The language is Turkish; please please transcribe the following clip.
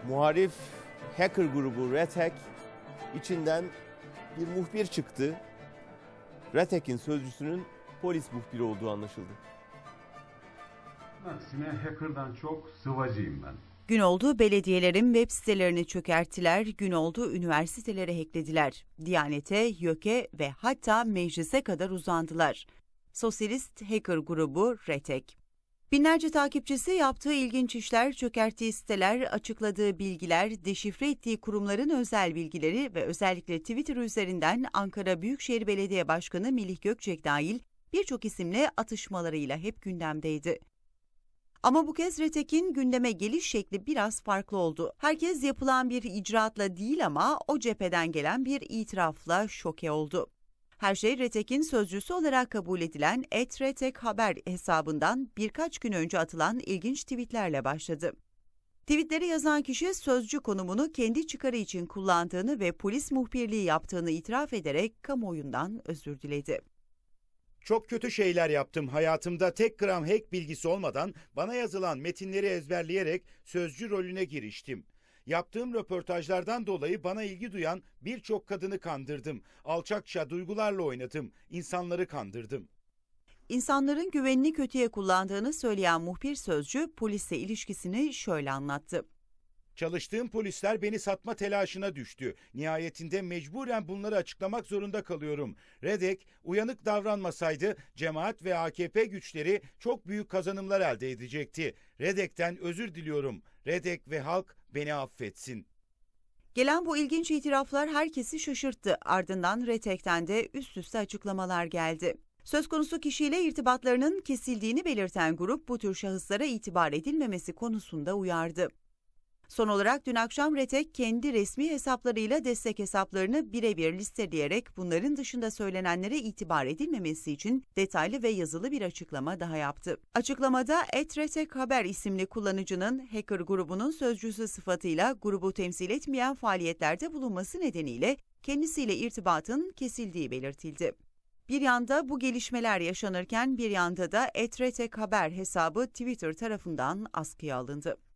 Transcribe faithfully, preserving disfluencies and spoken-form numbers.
muharif hacker grubu Red Hack içinden bir muhbir çıktı. Red Hack'in sözcüsünün polis muhbiri olduğu anlaşıldı. Aksine hacker'dan çok sıvacıyım ben. Günoldu belediyelerin web sitelerini çökerttiler, Günoldu üniversiteleri hacklediler. Diyanete, YÖK'e ve hatta meclise kadar uzandılar. Sosyalist hacker grubu Red Hack. Binlerce takipçisi yaptığı ilginç işler, çökerttiği siteler, açıkladığı bilgiler, deşifre ettiği kurumların özel bilgileri ve özellikle Twitter üzerinden Ankara Büyükşehir Belediye Başkanı Melih Gökçek dahil birçok isimle atışmalarıyla hep gündemdeydi. Ama bu kez Red Hack'in gündeme geliş şekli biraz farklı oldu. Herkes yapılan bir icraatla değil ama o cepheden gelen bir itirafla şoke oldu. Her şey Red Hack'in sözcüsü olarak kabul edilen et red hack haber hesabından birkaç gün önce atılan ilginç tweetlerle başladı. Tweetleri yazan kişi sözcü konumunu kendi çıkarı için kullandığını ve polis muhbirliği yaptığını itiraf ederek kamuoyundan özür diledi. Çok kötü şeyler yaptım. Hayatımda tek gram hack bilgisi olmadan bana yazılan metinleri ezberleyerek sözcü rolüne giriştim. Yaptığım röportajlardan dolayı bana ilgi duyan birçok kadını kandırdım. Alçakça duygularla oynadım. İnsanları kandırdım. İnsanların güvenini kötüye kullandığını söyleyen muhbir sözcü polisle ilişkisini şöyle anlattı. Çalıştığım polisler beni satma telaşına düştü. Nihayetinde mecburen bunları açıklamak zorunda kalıyorum. Red Hack uyanık davranmasaydı cemaat ve A K P güçleri çok büyük kazanımlar elde edecekti. Red Hack'ten özür diliyorum. Red Hack ve halk beni affetsin. Gelen bu ilginç itiraflar herkesi şaşırttı. Ardından Red Hack'ten de üst üste açıklamalar geldi. Söz konusu kişiyle irtibatlarının kesildiğini belirten grup bu tür şahıslara itibar edilmemesi konusunda uyardı. Son olarak dün akşam Red Hack kendi resmi hesaplarıyla destek hesaplarını birebir listeleyerek bunların dışında söylenenlere itibar edilmemesi için detaylı ve yazılı bir açıklama daha yaptı. Açıklamada et red hack haber isimli kullanıcının hacker grubunun sözcüsü sıfatıyla grubu temsil etmeyen faaliyetlerde bulunması nedeniyle kendisiyle irtibatın kesildiği belirtildi. Bir yanda bu gelişmeler yaşanırken bir yanda da et red hack haber hesabı Twitter tarafından askıya alındı.